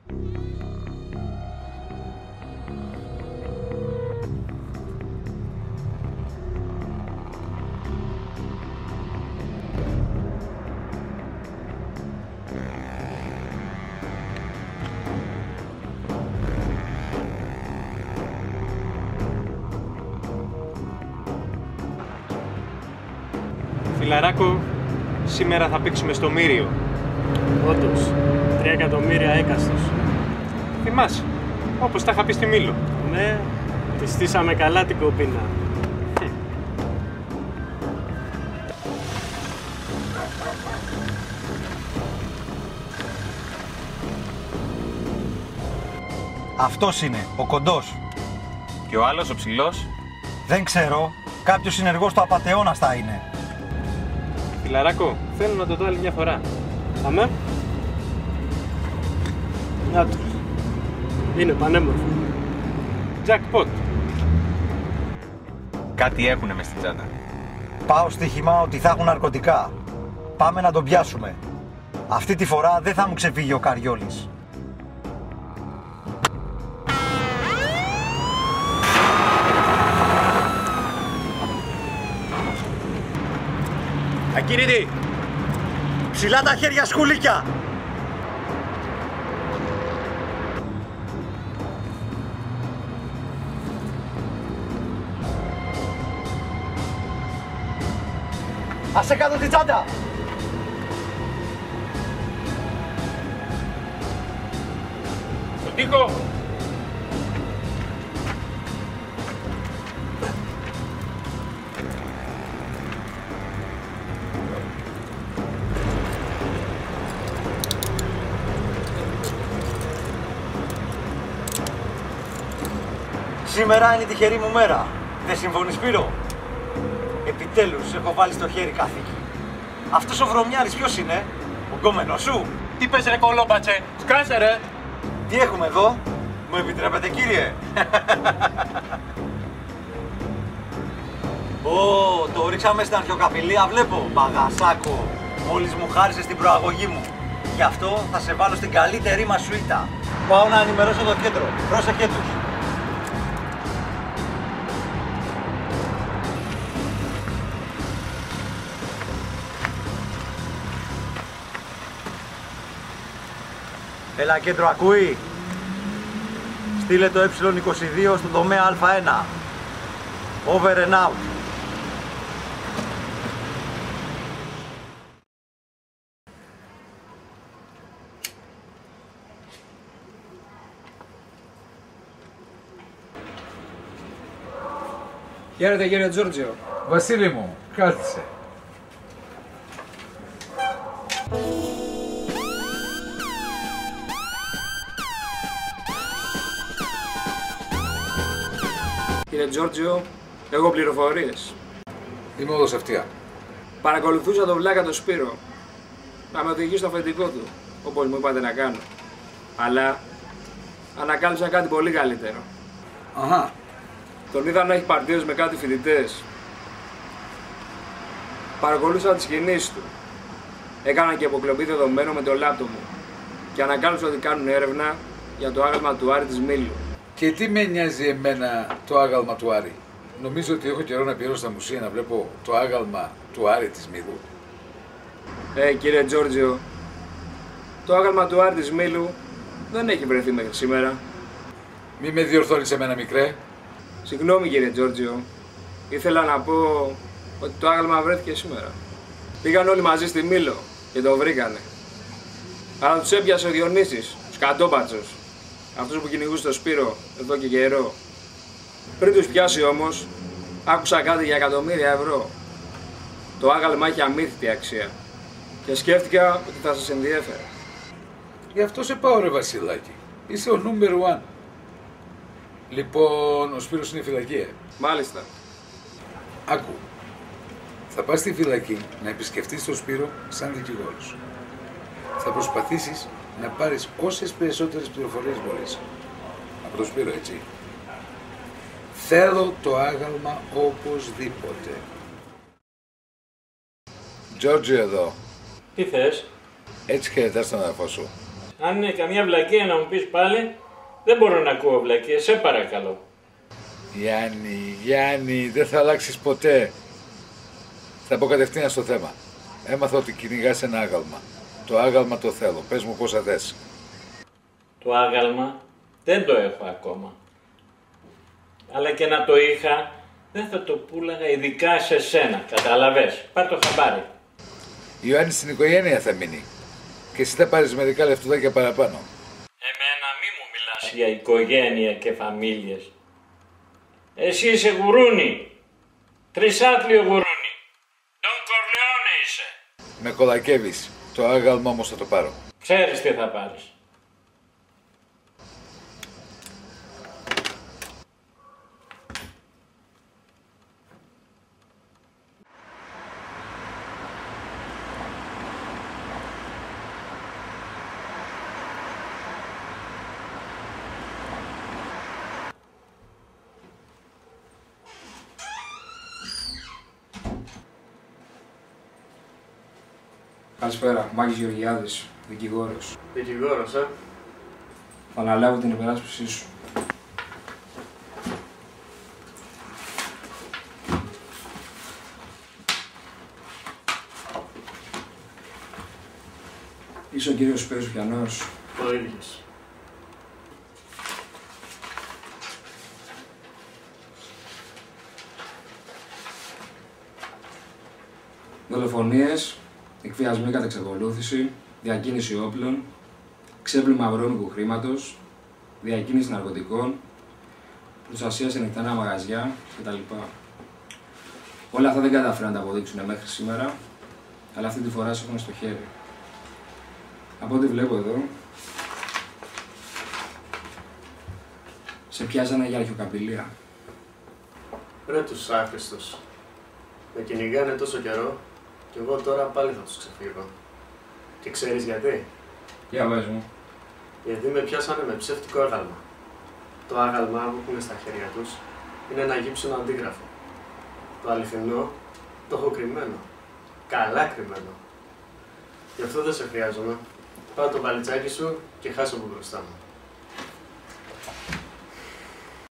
Φιλαράκο, σήμερα θα παίξουμε στο Μύριο. Όντως, 3 εκατομμύρια έκαστος. Θυμάσαι, όπως τα είχα πει στη Μήλο. Ναι, τη στήσαμε καλά την κοπίνα. Αυτός είναι, ο κοντός. Και ο άλλος, ο ψηλός. Δεν ξέρω, κάποιος συνεργός του απατεώνας θα είναι. Φιλαράκο, θέλω να το δω άλλη μια φορά. Αμέ. Να το. Είναι πανέμορφο. Jackpot. Κάτι έχουνε μες στην τσάντα. Πάω στοίχημα ότι θα έχουν ναρκωτικά. Πάμε να τον πιάσουμε. Αυτή τη φορά δεν θα μου ξεφύγει ο Καριόλης. Ακίνητη! Ψηλά τα χέρια, σκουλίκια! Άσε κάτω την τσάντα! Στον τοίχο! Σήμερα είναι η τυχερή μου μέρα. Δεν συμφωνείς, Σπύρο? Επιτέλους έχω βάλει στο χέρι καθήκη. Αυτός ο βρωμιάρης ποιος είναι? Ο γκόμενος σου? Τι πες ρε κολόμπατσε, σκάσε ρε! Τι έχουμε εδώ? Μου επιτρέπετε, κύριε? Το ρίξαμε στην αρχαιοκαπηλεία, βλέπω. Μπαγασάκο, μόλις μου χάρισες την προαγωγή μου. Γι' αυτό θα σε βάλω στην καλύτερη μας σουίτα. Πάω να ενημερώσω το κέντρο. Πρόσεχε τους. Έλα, κέντρο, ακούει? Στείλε το ε22 στον τομέα Α1. Over and out. Χαίρετε, κύριε Τζόρτζιο. Βασίλη μου, κάθισε. Κύριε Τζόρτζιο, έχω πληροφορίες. Είμαι όλος αυτιά. Παρακολουθούσα τον βλάκα το Σπύρο να με οδηγεί στο αφεντικό του, όπως μου είπατε να κάνω. Αλλά ανακάλυψα κάτι πολύ καλύτερο. Αχα. Τον είδα να έχει παρτίδες με κάτι φοιτητές. Παρακολούθησα τις κινήσεις του. Έκανα και αποκλοπή δεδομένων με το λάπτο μου και ανακάλυψα ότι κάνουν έρευνα για το άγαλμα του Άρη της Μήλου. Και τι με νοιάζει εμένα το άγαλμα του Άρη? Νομίζω ότι έχω καιρό να πηγαίνω στα μουσεία να βλέπω το άγαλμα του Άρη της Μήλου. Κύριε Τζόρτζιο, το άγαλμα του Άρη της Μήλου δεν έχει βρεθεί μέχρι σήμερα. Μη με διορθώνεις εμένα, μικρέ. Συγγνώμη, κύριε Τζόρτζιο. Ήθελα να πω ότι το άγαλμα βρέθηκε σήμερα. Πήγαν όλοι μαζί στη Μήλο και το βρήκανε. Αλλά τους έπιασε ο Διονύσης, ο σκατόπατσος. Αυτός που κυνηγούσε το Σπύρο εδώ και καιρό. Πριν τους πιάσει όμως, άκουσα κάτι για εκατομμύρια ευρώ. Το άγαλμα έχει αμύθιτη αξία. Και σκέφτηκα ότι θα σας ενδιέφερε. Γι' αυτό σε πάω, ρε Βασιλάκη. Είσαι ο number one. Λοιπόν, ο Σπύρος είναι φυλακή, Μάλιστα. Άκου. Θα πας στη φυλακή να επισκεφτείς τον Σπύρο σαν δικηγόρος. Θα προσπαθήσεις να πάρεις όσες περισσότερες πληροφορίες μπορείς. Από τον Σπύρο, έτσι. Θέλω το άγαλμα οπωσδήποτε. Τζόρτζι εδώ. Τι θες? Έτσι χαιρετάς τον αδερφό σου. Αν είναι καμιά βλακεία να μου πεις πάλι, δεν μπορώ να ακούω βλακεία, σε παρακαλώ. Γιάννη, δεν θα αλλάξεις ποτέ. Θα πω κατευθείαν στο θέμα. Έμαθα ότι κυνηγάς ένα άγαλμα. Το άγαλμα το θέλω. Πες μου πόσα θες. Το άγαλμα δεν το έχω ακόμα. Αλλά και να το είχα, δεν θα το πούλαγα ειδικά σε σένα. Καταλαβες. Πάρ' το χαμπάρι. Η Ιωάννη στην οικογένεια θα μείνει. Και εσύ θα πάρεις μερικά λεφτουδάκια παραπάνω. Εμένα μη μου μιλάς για οικογένεια και φαμίλιες. Εσύ είσαι γουρούνι. Τρισάτλιο γουρούνι. Τον Κορλεόνε είσαι. Με κολακεύεις. Το άγαλμα όμως θα το πάρω. Ξέρεις τι θα πάρεις. Καλησπέρα, Μάκης Γεωργιάδης, δικηγόρος. Δικηγόρος, Θα αναλάβω την υπεράσπιση σου. Είσαι ο κύριος Σπύρος Πιανός. Ο ίδιος. Δολοφονίες, εκβιασμοί κατά εξακολούθηση, διακίνηση όπλων, ξέπλυμα βρώμικου χρήματος, διακίνηση ναρκωτικών, προστασία σε νυχτανά μαγαζιά κτλ. Όλα αυτά δεν κατάφεραν να τα αποδείξουν μέχρι σήμερα, αλλά αυτή τη φορά σε έχουν στο χέρι. Από ό,τι βλέπω εδώ, σε πιάσανε για αρχαιοκαπηλεία. Ρε τους άχρηστος. Με κυνηγάνε τόσο καιρό και εγώ τώρα πάλι θα τους ξεφύγω. Και ξέρεις γιατί? Για πες μου. Γιατί με πιάσανε με ψεύτικο άγαλμα. Το άγαλμα που έχουν στα χέρια τους είναι ένα γύψινο αντίγραφο. Το αληθινό το έχω κρυμμένο. Καλά κρυμμένο. Γι' αυτό δεν σε χρειάζομαι. Πάω το βαλιτσάκι σου και χάσω από μπροστά μου.